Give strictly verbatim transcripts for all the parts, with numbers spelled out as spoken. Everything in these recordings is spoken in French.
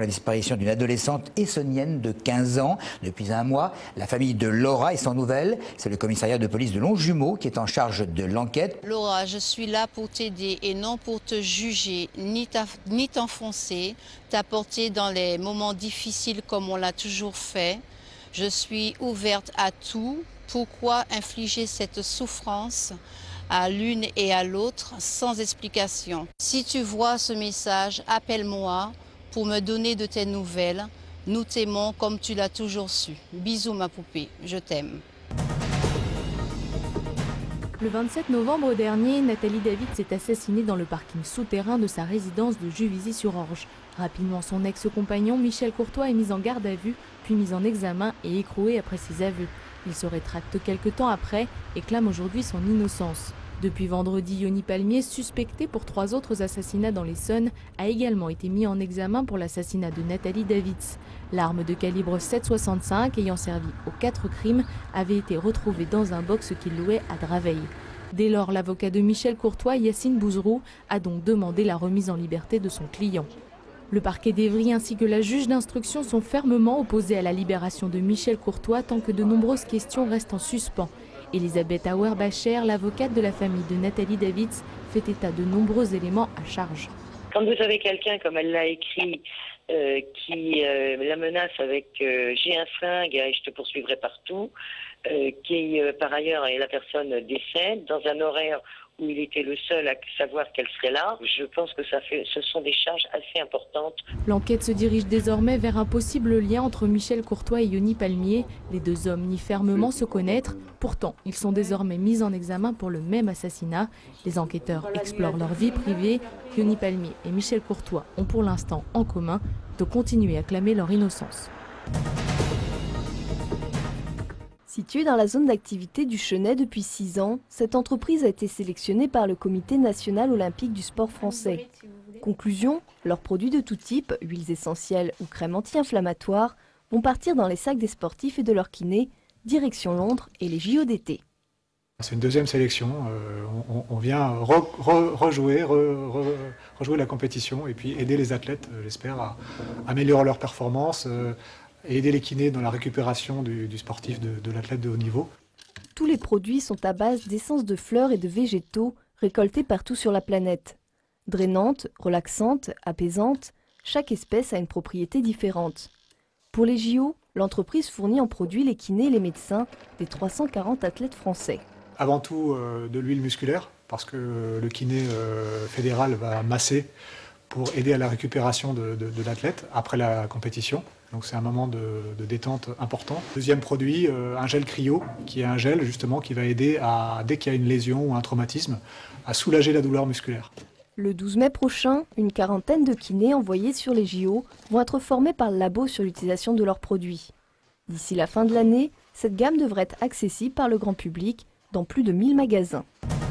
La disparition d'une adolescente essonnienne de quinze ans. Depuis un mois, la famille de Laura est sans nouvelles. C'est le commissariat de police de Longjumeau qui est en charge de l'enquête. Laura, je suis là pour t'aider et non pour te juger, ni t'enfoncer, t'apporter dans les moments difficiles comme on l'a toujours fait. Je suis ouverte à tout. Pourquoi infliger cette souffrance à l'une et à l'autre sans explication? Si tu vois ce message, appelle-moi pour me donner de tes nouvelles. Nous t'aimons comme tu l'as toujours su. Bisous ma poupée, je t'aime. Le vingt-sept novembre dernier, Nathalie David s'est assassinée dans le parking souterrain de sa résidence de Juvisy-sur-Orge. Rapidement, son ex-compagnon Michel Courtois est mis en garde à vue, puis mis en examen et écroué après ses aveux. Il se rétracte quelques temps après et clame aujourd'hui son innocence. Depuis vendredi, Yoni Palmier, suspecté pour trois autres assassinats dans l'Essonne, a également été mis en examen pour l'assassinat de Nathalie Davids. L'arme de calibre sept soixante-cinq ayant servi aux quatre crimes avait été retrouvée dans un box qu'il louait à Draveil. Dès lors, l'avocat de Michel Courtois, Yacine Bouzrou, a donc demandé la remise en liberté de son client. Le parquet d'Evry ainsi que la juge d'instruction sont fermement opposés à la libération de Michel Courtois tant que de nombreuses questions restent en suspens. Elisabeth Auerbacher, l'avocate de la famille de Nathalie Davids, fait état de nombreux éléments à charge. Quand vous avez quelqu'un, comme elle l'a écrit, euh, qui euh, la menace avec euh, « j'ai un flingue et je te poursuivrai partout euh, », qui euh, par ailleurs et la personne décède dans un horaire où il était le seul à savoir qu'elle serait là, je pense que ça fait, ce sont des charges assez importantes. L'enquête se dirige désormais vers un possible lien entre Michel Courtois et Yoni Palmier. Les deux hommes nient fermement se connaître. Pourtant, ils sont désormais mis en examen pour le même assassinat. Les enquêteurs explorent leur vie privée. Yoni Palmier et Michel Courtois ont pour l'instant en commun de continuer à clamer leur innocence. Située dans la zone d'activité du Chenet depuis six ans, cette entreprise a été sélectionnée par le Comité national olympique du sport français. Conclusion, leurs produits de tout type, huiles essentielles ou crèmes anti-inflammatoires, vont partir dans les sacs des sportifs et de leurs kinés, direction Londres et les J O d'été. C'est une deuxième sélection, euh, on, on vient re, re, rejouer, re, re, rejouer la compétition et puis aider les athlètes, euh, j'espère, à améliorer leurs performances, euh, et aider les kinés dans la récupération du, du sportif, de, de l'athlète de haut niveau. Tous les produits sont à base d'essence de fleurs et de végétaux récoltés partout sur la planète. Drainantes, relaxantes, apaisantes, chaque espèce a une propriété différente. Pour les J O, l'entreprise fournit en produits les kinés et les médecins des trois cent quarante athlètes français. Avant tout euh, de l'huile musculaire, parce que le kiné euh, fédéral va masser pour aider à la récupération de, de, de l'athlète après la compétition. Donc c'est un moment de, de détente important. Deuxième produit, euh, un gel cryo, qui est un gel justement qui va aider, à, dès qu'il y a une lésion ou un traumatisme, à soulager la douleur musculaire. Le douze mai prochain, une quarantaine de kinés envoyés sur les J O vont être formés par le labo sur l'utilisation de leurs produits. D'ici la fin de l'année, cette gamme devrait être accessible par le grand public dans plus de mille magasins.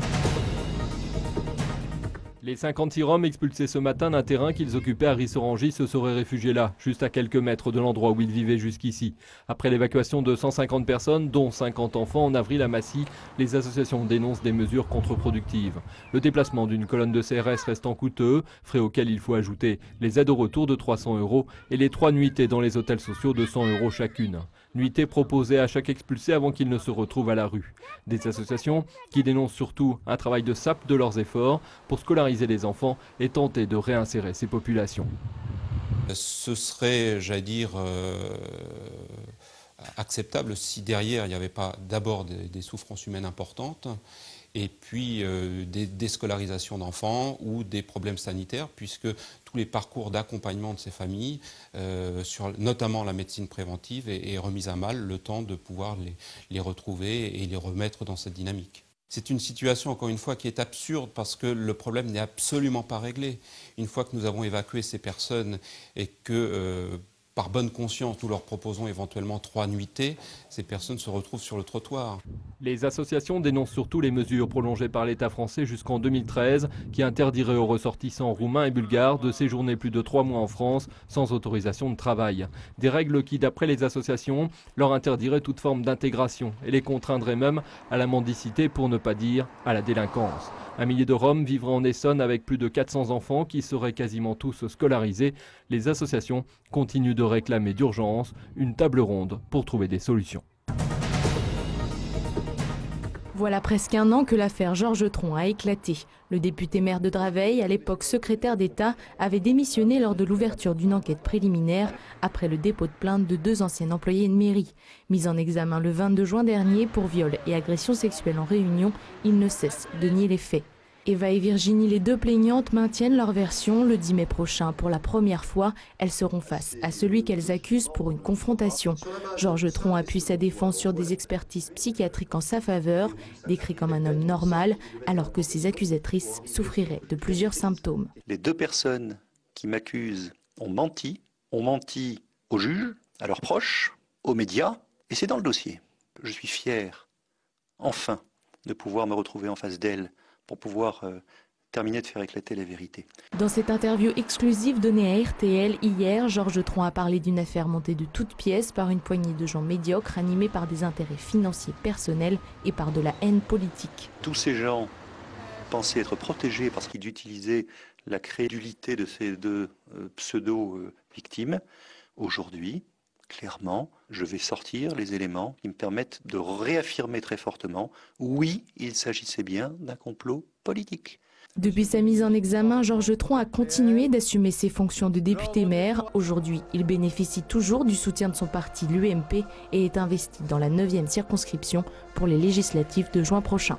Les cinquante-six Roms expulsés ce matin d'un terrain qu'ils occupaient à Rissorangis se seraient réfugiés là, juste à quelques mètres de l'endroit où ils vivaient jusqu'ici. Après l'évacuation de cent cinquante personnes, dont cinquante enfants, en avril à Massy, les associations dénoncent des mesures contre-productives. Le déplacement d'une colonne de C R S restant coûteux, frais auxquels il faut ajouter les aides au retour de trois cents euros et les trois nuitées dans les hôtels sociaux de cent euros chacune. Nuitées proposées à chaque expulsé avant qu'il ne se retrouve à la rue. Des associations qui dénoncent surtout un travail de sape de leurs efforts pour scolariser les enfants et tenter de réinsérer ces populations. Ce serait, j'allais dire, euh, acceptable si derrière il n'y avait pas d'abord des, des souffrances humaines importantes et puis euh, des déscolarisations d'enfants ou des problèmes sanitaires, puisque tous les parcours d'accompagnement de ces familles, euh, sur notamment la médecine préventive, est, est remise à mal le temps de pouvoir les, les retrouver et les remettre dans cette dynamique. C'est une situation, encore une fois, qui est absurde parce que le problème n'est absolument pas réglé. Une fois que nous avons évacué ces personnes et que, euh, par bonne conscience, nous leur proposons éventuellement trois nuitées, ces personnes se retrouvent sur le trottoir. Les associations dénoncent surtout les mesures prolongées par l'État français jusqu'en deux mille treize qui interdiraient aux ressortissants roumains et bulgares de séjourner plus de trois mois en France sans autorisation de travail. Des règles qui, d'après les associations, leur interdiraient toute forme d'intégration et les contraindraient même à la mendicité, pour ne pas dire à la délinquance. Un millier de Roms vivraient en Essonne avec plus de quatre cents enfants qui seraient quasiment tous scolarisés. Les associations continuent de réclamer d'urgence une table ronde pour trouver des solutions. Voilà presque un an que l'affaire Georges Tron a éclaté. Le député maire de Draveil, à l'époque secrétaire d'État, avait démissionné lors de l'ouverture d'une enquête préliminaire après le dépôt de plainte de deux anciens employés de mairie. Mis en examen le vingt-deux juin dernier pour viol et agression sexuelle en réunion, il ne cesse de nier les faits. Eva et Virginie, les deux plaignantes, maintiennent leur version. Le dix mai prochain, pour la première fois, elles seront face à celui qu'elles accusent pour une confrontation. Georges Tron appuie sa défense sur des expertises psychiatriques en sa faveur, décrit comme un homme normal, alors que ses accusatrices souffriraient de plusieurs symptômes. Les deux personnes qui m'accusent ont menti, ont menti aux juges, à leurs proches, aux médias, et c'est dans le dossier. Je suis fier, enfin, de pouvoir me retrouver en face d'elles, pour pouvoir euh, terminer de faire éclater la vérité. Dans cette interview exclusive donnée à R T L hier, Georges Tron a parlé d'une affaire montée de toutes pièces par une poignée de gens médiocres animés par des intérêts financiers personnels et par de la haine politique. Tous ces gens pensaient être protégés parce qu'ils utilisaient la crédulité de ces deux euh, pseudo-victimes. Aujourd'hui, clairement, je vais sortir les éléments qui me permettent de réaffirmer très fortement, oui, il s'agissait bien d'un complot politique. Depuis sa mise en examen, Georges Tron a continué d'assumer ses fonctions de député-maire. Aujourd'hui, il bénéficie toujours du soutien de son parti, l'U M P, et est investi dans la neuvième circonscription pour les législatives de juin prochain.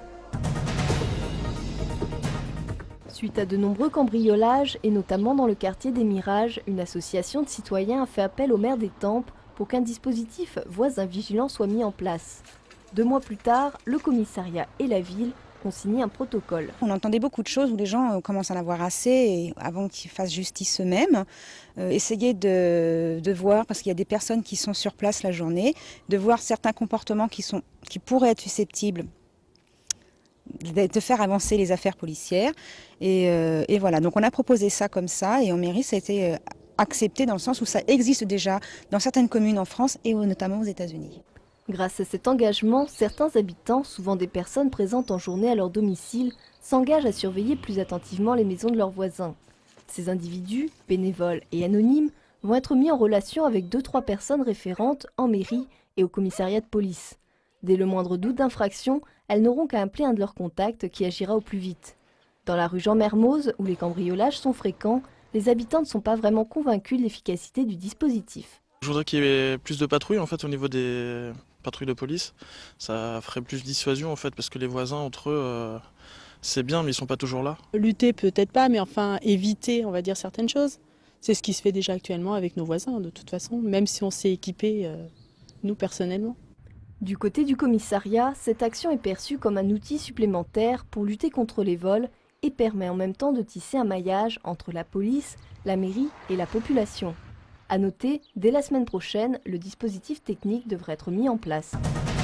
Suite à de nombreux cambriolages, et notamment dans le quartier des Mirages, une association de citoyens a fait appel au maire d'Étampes pour qu'un dispositif voisin vigilant soit mis en place. Deux mois plus tard, le commissariat et la ville ont signé un protocole. On entendait beaucoup de choses où les gens commencent à en avoir assez et avant qu'ils fassent justice eux-mêmes. Euh, essayer de, de voir, parce qu'il y a des personnes qui sont sur place la journée, de voir certains comportements qui, sont, qui pourraient être susceptibles de faire avancer les affaires policières. Et, euh, et voilà, donc on a proposé ça comme ça et en mairie ça a été accepté dans le sens où ça existe déjà dans certaines communes en France et notamment aux États-Unis. Grâce à cet engagement, certains habitants, souvent des personnes présentes en journée à leur domicile, s'engagent à surveiller plus attentivement les maisons de leurs voisins. Ces individus, bénévoles et anonymes, vont être mis en relation avec deux trois personnes référentes en mairie et au commissariat de police. Dès le moindre doute d'infraction, elles n'auront qu'à appeler un de leurs contacts qui agira au plus vite. Dans la rue Jean-Mermoz, où les cambriolages sont fréquents, les habitants ne sont pas vraiment convaincus de l'efficacité du dispositif. Je voudrais qu'il y ait plus de patrouilles en fait, au niveau des patrouilles de police. Ça ferait plus de dissuasion en fait, parce que les voisins entre eux, euh, c'est bien, mais ils ne sont pas toujours là. Lutter peut-être pas, mais enfin éviter, on va dire, certaines choses. C'est ce qui se fait déjà actuellement avec nos voisins, de toute façon, même si on s'est équipés, euh, nous personnellement. Du côté du commissariat, cette action est perçue comme un outil supplémentaire pour lutter contre les vols et permet en même temps de tisser un maillage entre la police, la mairie et la population. À noter, dès la semaine prochaine, le dispositif technique devrait être mis en place.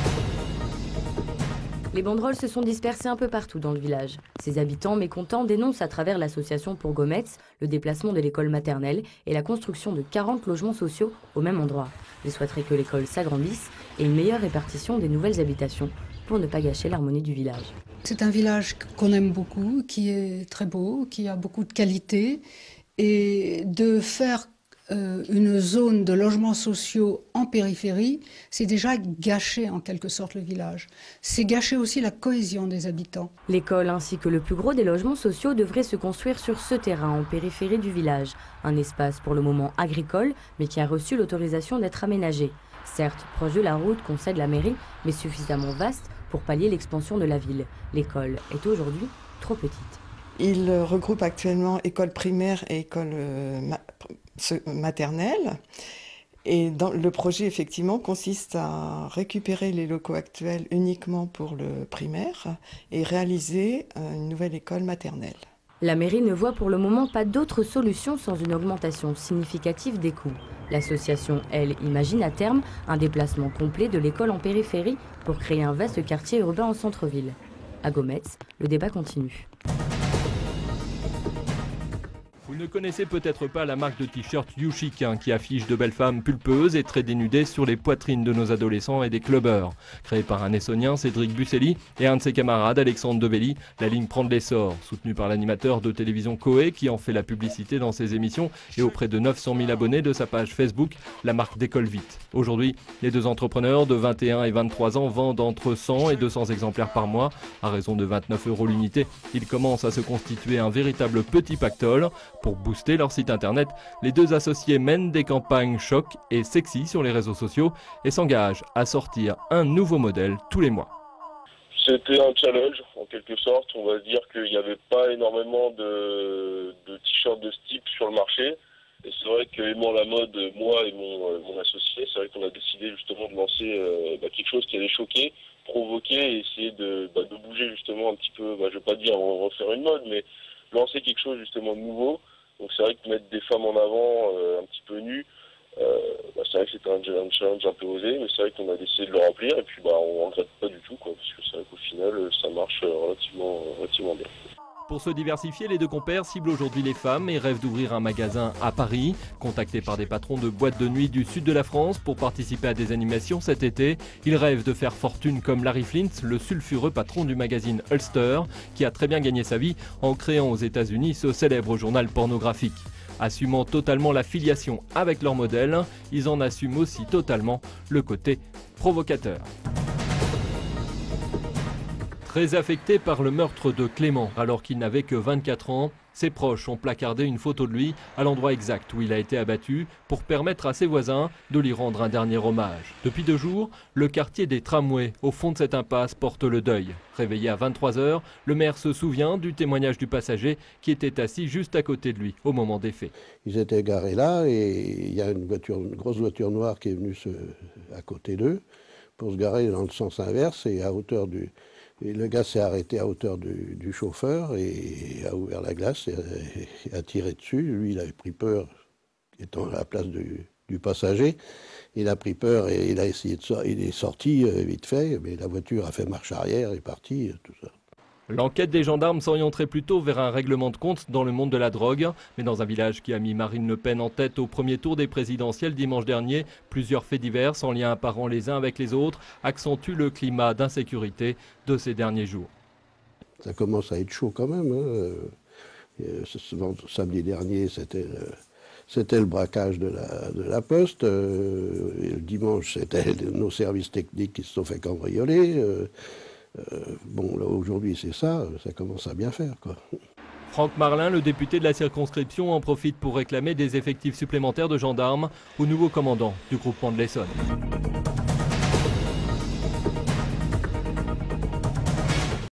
Les banderoles se sont dispersées un peu partout dans le village. Ses habitants mécontents dénoncent à travers l'association Pour Gometz le déplacement de l'école maternelle et la construction de quarante logements sociaux au même endroit. Ils souhaiteraient que l'école s'agrandisse et une meilleure répartition des nouvelles habitations pour ne pas gâcher l'harmonie du village. C'est un village qu'on aime beaucoup, qui est très beau, qui a beaucoup de qualité. Et de faire euh, une zone de logements sociaux en périphérie, c'est déjà gâcher en quelque sorte le village. C'est gâcher aussi la cohésion des habitants. L'école ainsi que le plus gros des logements sociaux devraient se construire sur ce terrain en périphérie du village. Un espace pour le moment agricole, mais qui a reçu l'autorisation d'être aménagé. Certes, proche de la route concède la mairie, mais suffisamment vaste pour pallier l'expansion de la ville. L'école est aujourd'hui trop petite. Il regroupe actuellement école primaire et école euh, ma maternelle. Et dans, le projet, effectivement, consiste à récupérer les locaux actuels uniquement pour le primaire et réaliser euh, une nouvelle école maternelle. La mairie ne voit pour le moment pas d'autre solution sans une augmentation significative des coûts. L'association, elle, imagine à terme un déplacement complet de l'école en périphérie pour créer un vaste quartier urbain en centre-ville. À Gometz, le débat continue. Vous ne connaissez peut-être pas la marque de t-shirt YouChic hein, qui affiche de belles femmes pulpeuses et très dénudées sur les poitrines de nos adolescents et des clubbers. Créée par un Essonien, Cédric Busselli, et un de ses camarades, Alexandre Develli, la ligne prend de l'essor. Soutenue par l'animateur de télévision Coé qui en fait la publicité dans ses émissions et auprès de neuf cent mille abonnés de sa page Facebook, la marque décolle vite. Aujourd'hui, les deux entrepreneurs de vingt et un et vingt-trois ans vendent entre cent et deux cents exemplaires par mois. À raison de vingt-neuf euros l'unité, ils commencent à se constituer un véritable petit pactole. Pour booster leur site internet, les deux associés mènent des campagnes choc et sexy sur les réseaux sociaux et s'engagent à sortir un nouveau modèle tous les mois. C'était un challenge en quelque sorte. On va dire qu'il n'y avait pas énormément de, de t-shirts de ce type sur le marché. Et c'est vrai qu'aimant la mode, moi et mon, mon associé, c'est vrai qu'on a décidé justement de lancer euh, bah, quelque chose qui allait choquer, provoquer et essayer de, bah, de bouger justement un petit peu, bah, je ne vais pas dire refaire une mode, mais lancer quelque chose justement de nouveau. Donc c'est vrai que mettre des femmes en avant euh, un petit peu nues, euh, bah, c'est vrai que c'était un, un challenge un peu osé, mais c'est vrai qu'on a décidé de le remplir et puis bah, on ne regrette pas du tout, quoi, parce que c'est vrai qu'au final ça marche relativement, relativement bien. Pour se diversifier, les deux compères ciblent aujourd'hui les femmes et rêvent d'ouvrir un magasin à Paris. Contactés par des patrons de boîtes de nuit du sud de la France pour participer à des animations cet été, ils rêvent de faire fortune comme Larry Flint, le sulfureux patron du magazine Ulster, qui a très bien gagné sa vie en créant aux États-Unis ce célèbre journal pornographique. Assumant totalement la filiation avec leur modèle, ils en assument aussi totalement le côté provocateur. Très affecté par le meurtre de Clément, alors qu'il n'avait que vingt-quatre ans, ses proches ont placardé une photo de lui à l'endroit exact où il a été abattu pour permettre à ses voisins de lui rendre un dernier hommage. Depuis deux jours, le quartier des Tramways, au fond de cette impasse, porte le deuil. Réveillé à vingt-trois heures, le maire se souvient du témoignage du passager qui était assis juste à côté de lui au moment des faits. Ils étaient garés là et il y a une, voiture, une grosse voiture noire qui est venue se, à côté d'eux pour se garer dans le sens inverse et à hauteur du... Et le gars s'est arrêté à hauteur du, du chauffeur et a ouvert la glace et a, et a tiré dessus. Lui, il avait pris peur, étant à la place du, du passager. Il a pris peur et il a essayé de sortir. Il est sorti vite fait, mais la voiture a fait marche arrière et est partie, tout ça. L'enquête des gendarmes s'orienterait plutôt vers un règlement de compte dans le monde de la drogue. Mais dans un village qui a mis Marine Le Pen en tête au premier tour des présidentielles dimanche dernier, plusieurs faits divers, sans lien apparent les uns avec les autres, accentuent le climat d'insécurité de ces derniers jours. Ça commence à être chaud quand même. Hein. Samedi dernier, c'était le, c'était le braquage de la, de la Poste. Euh, et le dimanche, c'était nos services techniques qui se sont fait cambrioler. Euh, Euh, bon, là, aujourd'hui, c'est ça, ça commence à bien faire, quoi. Franck Marlin, le député de la circonscription, en profite pour réclamer des effectifs supplémentaires de gendarmes au nouveau commandant du groupement de l'Essonne.